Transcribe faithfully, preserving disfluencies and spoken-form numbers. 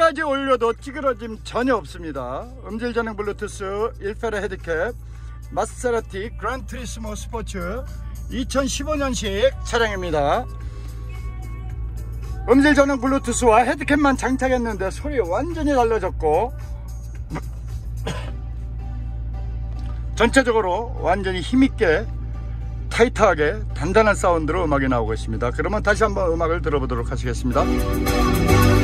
층까지 올려도 찌그러짐 전혀 없습니다. 음질 전용 블루투스 일 페라 헤드캡 마세라티 그란투리스모 스포츠 이천십오 년식 차량입니다. 음질 전용 블루투스와 헤드캡만 장착했는데 소리 완전히 달라졌고 전체적으로 완전히 힘있게 타이트하게 단단한 사운드로 음악이 나오고 있습니다. 그러면 다시 한번 음악을 들어보도록 하시겠습니다.